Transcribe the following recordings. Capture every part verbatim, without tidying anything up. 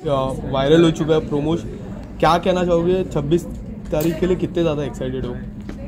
Viral हो चुका है प्रोमोश, क्या कहना चाहोगे छब्बीस तारीख के लिए, कितने ज़्यादा एक्साइटेड हो?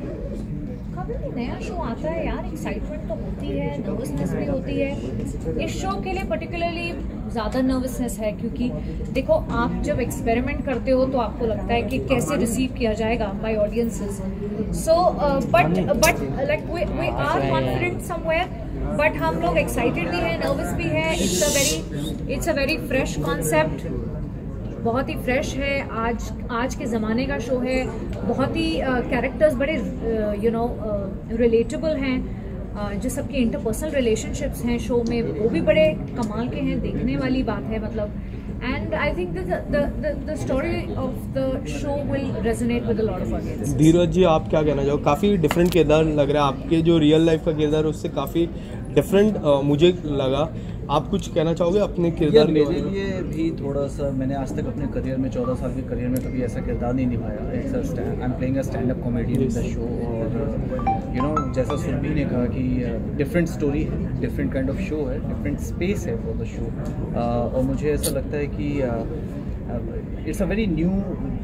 कभी भी नया शो आता है यार, एक्साइटमेंट तो होती है, नर्वसनेस भी होती है। इस शो के लिए पर्टिकुलरली ज़्यादा नर्वसनेस है, क्योंकि देखो आप जब एक्सपेरिमेंट करते हो तो आपको लगता है कि कैसे रिसीव किया जाएगा by audiences. So but but like we we are confident somewhere, but हम लोग एक्साइटेड भी हैं, नर्वस भी है। It's a very it's a very fresh concept, बहुत ही फ्रेश है। आज आज के ज़माने का शो है, बहुत ही कैरेक्टर्स uh, बड़े यू नो रिलेटेबल हैं। uh, जो सबके इंटरपर्सनल रिलेशनशिप्स हैं शो में, वो भी बड़े कमाल के हैं, देखने वाली बात है मतलब। And I think the story of the show will resonate with a lot of audience. Dheeraj ji, आप क्या कहना चाहोगे? काफ़ी डिफरेंट किरदार लग रहा है, आपके जो रियल लाइफ का किरदार है उससे काफ़ी डिफरेंट uh, मुझे लगा। आप कुछ कहना चाहोगे अपने किरदार के मेरे लिए भी थोड़ा सा, मैंने आज तक अपने करियर में चौदह साल के करियर में कभी ऐसा किरदार नहीं निभाया। It's I am playing a stand up comedian in the show. और यू नो जैसा सुरभि ने कहा कि डिफरेंट स्टोरी है, डिफरेंट काइंड ऑफ शो है, डिफरेंट स्पेस है फॉर द शो। और मुझे ऐसा लगता है कि it's a very new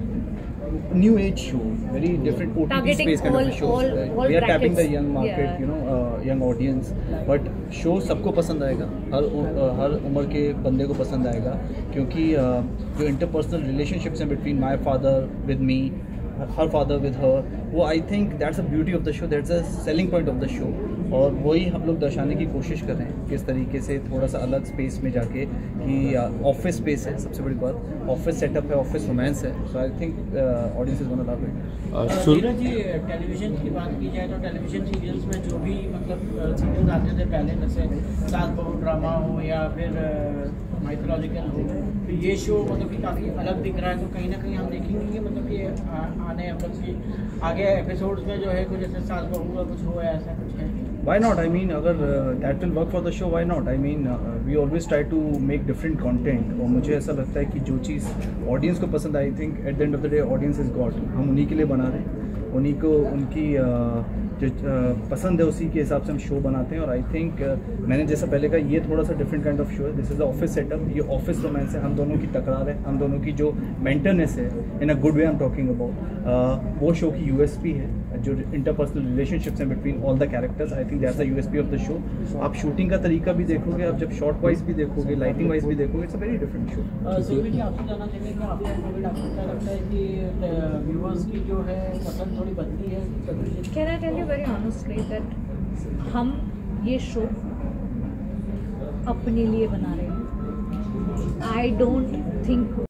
new age show, very different O T T space kind of a show. all, all we are tapping the young yeah. market, you know, uh, young audience, but show सबको पसंद आएगा, हर uh, हर उम्र के बंदे को पसंद आएगा, क्योंकि uh, जो interpersonal relationships हैं between my father with me, her father with her, वो I think that's a beauty of the show, that's a selling point of the show. और वही हम लोग दर्शाने की कोशिश कर रहे हैं, किस तरीके से थोड़ा सा अलग स्पेस में जाके, कि ऑफिस स्पेस है, सबसे बड़ी बात ऑफिस सेटअप है, ऑफिस रोमांस है। So I think audience is gonna love it. Dheeraj ji, television की बात की जाए तो टेलीविजन सीरियल्स में जो भी मतलब सीरियल्स आते थे पहले, जैसे सास बहू ड्रामा हो या फिर माइथोलॉजिकल हो, तो ये शो मतलब कि काफ़ी अलग दिख रहा है। तो कहीं ना कहीं हम देखेंगे कि मतलब कि आने मतलब कि आगे एपिसोड्स में जो है कुछ जैसे सास बहू का कुछ हो, ऐसा कुछ है? Why not? I mean, अगर that will work for the show, why not? I mean, uh, we always try to make different content. और मुझे ऐसा लगता है कि जो चीज़ ऑडियंस को पसंद आई, think at the end of the day audience is God. हम उन्हीं के लिए बना रहे हैं, उन्हीं को उनकी uh, जो uh, पसंद है उसी के हिसाब से हम शो बनाते हैं। और आई थिंक uh, मैंने जैसा पहले कहा, ये थोड़ा सा डिफरेंट काइंड ऑफ शो है। This is the office setup, ये ऑफिस रोमांस है, हम दोनों की तकरार है, हम दोनों की जो मेंटरनेस है, in a good way I am talking about, वो शो की यूएसपी है, जो इंटरपर्सनल रिलेशनशिप्स हैं between all the characters. I think that's the USP of the show. आप शूटिंग का तरीका भी देखोगे, आप जब शॉर्ट वाइज भी देखोगे, लाइटिंग वाइज भी देखोगे, it's a very different show. Surbhi ji, आपसे जानना चाहेंगे कि आपको कोविड आपको क्या लगता है कि व्यूअर्स की जो है पसंद थोड़ी बनती है? Can I tell you very honestly that हम ये शो अपने लिए बना रहे हैं। I don't think